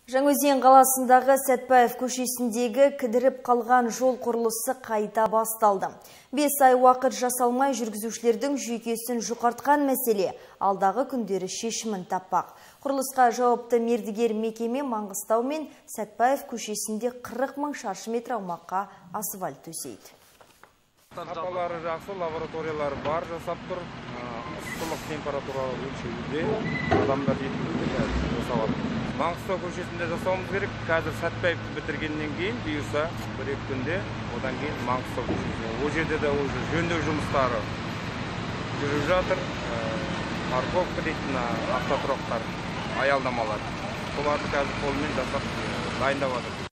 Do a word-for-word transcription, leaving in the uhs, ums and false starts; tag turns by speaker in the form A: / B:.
A: Жаңаөзен қаласындағы Сәтпаев көшесіндегі кідіріп қалған жол құрылысы қайта басталды. Бес ай уақыт жасалмай жүргізушілердің жүйкесін жұқартқан мәселе алдағы күндері шешімін таппақ. Құрылысқа жауапты мердігер мекеме Маңғыстау мен Сәтпаев көшесінде қырық мың шаршы метр аумаққа асфальт төсейді.
B: Сапалары жақсы, лабораториялары бар, жасап тұр. Ыстылық температура өлшеуде, адамдар жеткілікті жасап жатыр. Маңғыстау көшесінде жасауымыз керек. Қазір Сәтпаевты бітіргеннен кейін бұйырса бір-екі күнде, одан кейін Маңғыстау көшесінде. Ол жерде де уже жөндеу жұмыстары жүріп жатыр. Парковка дейтін автотұрақтар, аялдамалар. Соларды қазір қолмен жасап дайындап жатыр.